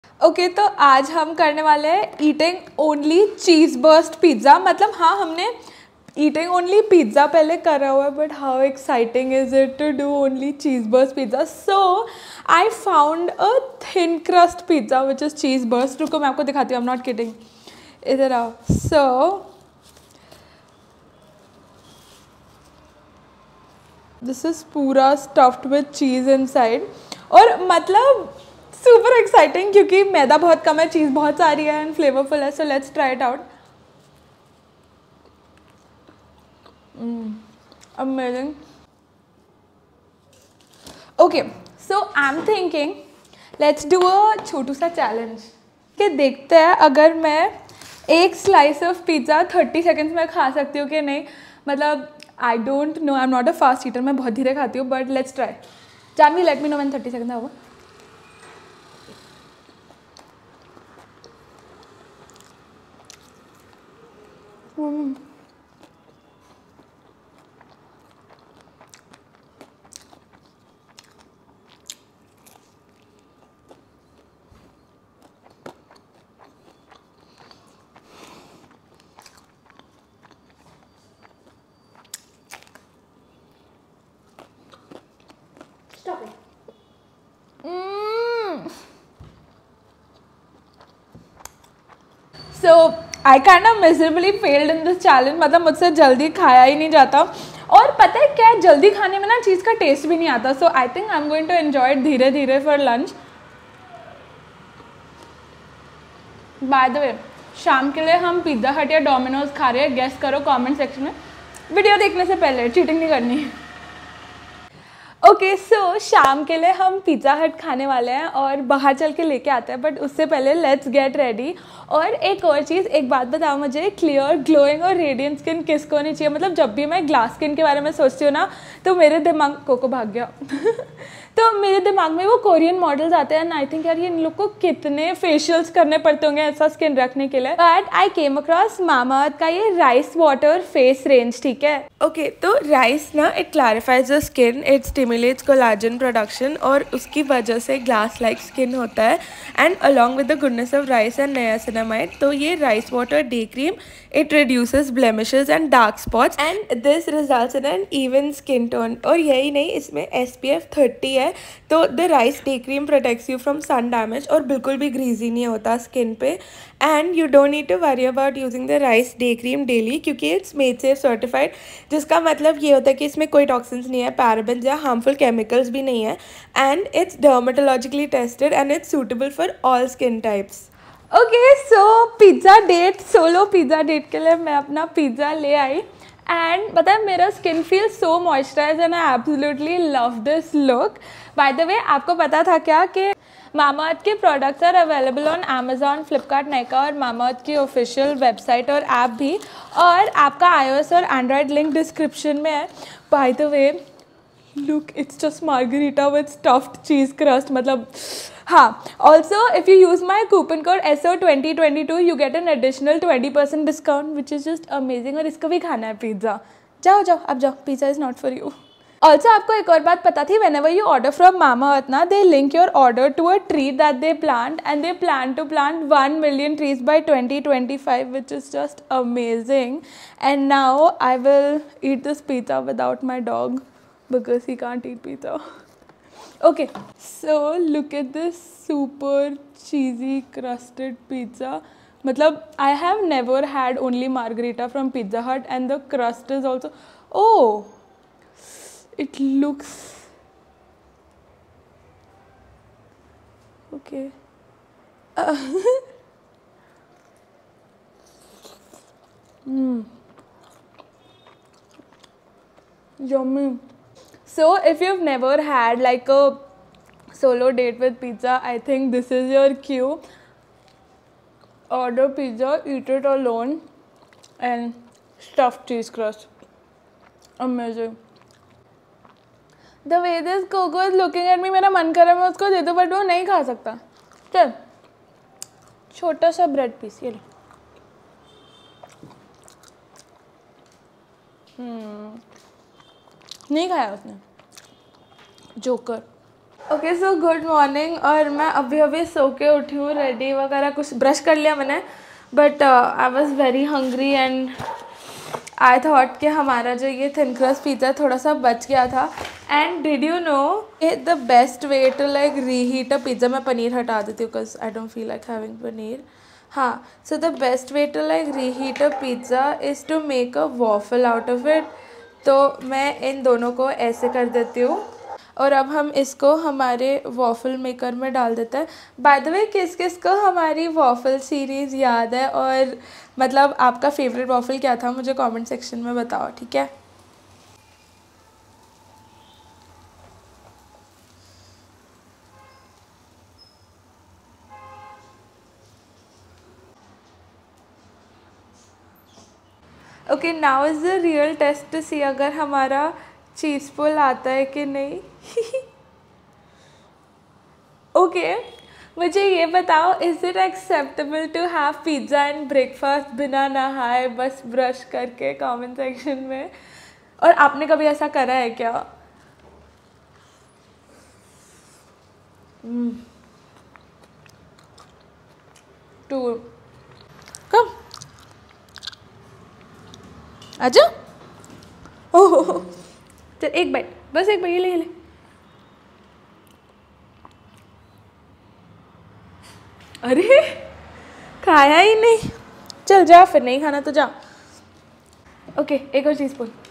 Okay तो आज हम करने वाले हैं eating only cheese burst pizza. मतलब हाँ, हमने ईटिंग ओनली पिज़्ज़ा पहले करा हुआ है, but how exciting is it to do only cheese burst pizza. So I found a thin crust pizza which is cheese burst. रुको मैं आपको दिखाती हूँ, आई एम नॉट किडिंग, इधर आओ। सो दिस इज़ पूरा स्टफ्ड विद चीज़ इनसाइड, और मतलब सुपर एक्साइटिंग क्योंकि मैदा बहुत कम है, चीज़ बहुत सारी है एंड फ्लेवरफुल है। So let's try it out. Amazing. Okay so I am thinking let's do a छोटू सा चैलेंज कि देखते हैं अगर मैं एक स्लाइस ऑफ पिज़्ज़ा 30 सेकेंड्स में खा सकती हूँ कि नहीं। मतलब I don't know, I am not a fast eater, मैं बहुत धीरे खाती हूँ, but let's try. Janhvi let me know when 30 second होगा। Stop it. So I kind of miserably failed in this challenge। मतलब मुझसे जल्दी खाया ही नहीं जाता, और पता है क्या, जल्दी खाने में ना चीज़ का टेस्ट भी नहीं आता। So I think I am going to enjoy it धीरे धीरे for lunch. By the way, शाम के लिए हम पिज़्ज़ा हट या डोमिनोज खा रहे हैं, गेस करो कमेंट सेक्शन में। वीडियो देखने से पहले, चीटिंग नहीं करनी है। ओके सो शाम के लिए हम पिज़्ज़ा हट खाने वाले हैं और बाहर चल के लेके आते हैं, बट उससे पहले लेट्स गेट रेडी। और एक और चीज़, एक बात बताओ मुझे, क्लियर ग्लोइंग और रेडियंट स्किन किसको नहीं चाहिए? मतलब जब भी मैं ग्लास स्किन के बारे में सोचती हूँ ना, तो मेरे दिमाग को भाग गया तो मेरे दिमाग में वो कोरियन मॉडल्स आते हैं, आई थिंक यार ये इन लोग को कितने फेशियल्स करने पड़ते होंगे ऐसा स्किन रखने के लिए। But I came across Mamaearth का ये राइस वाटर फेस रेंज, ठीक है। ओके तो राइस ना, it clarifies the skin, it stimulates collagen production, और उसकी वजह से ग्लास लाइक स्किन होता है। And along with the goodness of rice and niacinamide, तो ये rice water day cream, it reduces blemishes and dark spots and this results in an even skin tone. और यही नहीं, इसमें SPF 30 है, तो the rice day cream protects you from sun damage, और बिल्कुल भी ग्रीजी नहीं होता स्किन पे। And you don't need to worry about using the rice day cream daily, क्योंकि इट्स मेड सेफ सर्टिफाइड, जिसका मतलब ये होता है कि इसमें कोई टॉक्सिन्स नहीं है, पैराबेन्स या हार्मफुल केमिकल्स भी नहीं है। And it's dermatologically tested and it's suitable for all skin types. Okay so pizza date, solo pizza date के लिए मैं अपना पिज़्ज़ा ले आई, एंड पता है मेरा skin feel so moisturise and I absolutely love this look. By the way, आपको पता था क्या कि मामाअर्थ के products are available on Amazon, Flipkart, Nykaa और मामाअर्थ की ऑफिशियल वेबसाइट और ऐप भी, और आपका iOS और एंड्रॉयड लिंक डिस्क्रिप्शन में है। By the way look, it's just margherita with stuffed cheese crust. मतलब हाँ, also if you use my coupon code SO2022 you get an additional 20% discount which is just amazing. और इसको भी खाना है pizza. जाओ जाओ अब जाओ, pizza is not for you. Also आपको एक और बात पता थी, whenever you order from Mamaearth ना, they link your order to a tree that they plant, and they plan to plant 1 million trees by 2025, which is just amazing. And now I will eat this pizza without my dog because he can't eat pizza. Okay, so look at this super cheesy crusted pizza. मतलब I have never had only margherita from Pizza Hut, and the crust is also, oh, it looks okay. Yummy. So if you've never had like a solo date with pizza, I think this is your cue. Order pizza, eat it alone, and stuffed cheese crust. Amazing. The way this Coco is looking at me, मेरा मन कर रहा है मैं उसको दे दूँ, but वो नहीं खा सकता। चल, छोटा सा ब्रेड पीस ये लो। नहीं खाया उसने, joker. Okay so good morning. और मैं अभी अभी सो के उठी हूँ, रेडी वगैरह कुछ ब्रश कर लिया मैंने, but I was very hungry and I thought कि हमारा जो ये थिन क्रस्ट पिज़्ज़ा थोड़ा सा बच गया था। And did you know the best way to like reheat a pizza, मैं पनीर हटा देती हूँ because I don't feel like having paneer. हाँ, so the best way to like reheat a pizza is to make a waffle out of it. तो मैं इन दोनों को ऐसे कर देती हूँ और अब हम इसको हमारे वॉफल मेकर में डाल देते हैं। बाय द वे, किस किस को हमारी वॉफल सीरीज़ याद है और मतलब आपका फेवरेट वॉफल क्या था, मुझे कमेंट सेक्शन में बताओ, ठीक है। Okay, now is the real test to see अगर हमारा चीज़ पुल आता है कि नहीं। ओके, मुझे ये बताओ, is it acceptable to have pizza and breakfast बिना नहाए बस ब्रश करके, कमेंट सेक्शन में। और आपने कभी ऐसा करा है क्या? टू कम आजा। ओह चल एक बाइट, बस एक बाइट, ये ले। अरे खाया ही नहीं, चल जा फिर, नहीं खाना तो जा। ओके, एक और चीज़ बोल।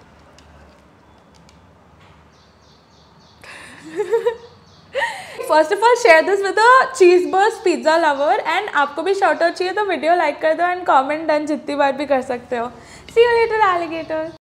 First of all share this with a cheese burst pizza lover and आपको भी शॉर्ट आउट चाहिए तो वीडियो लाइक कर दो एंड कमेंट डन जितनी बार भी कर सकते हो। See you later alligator.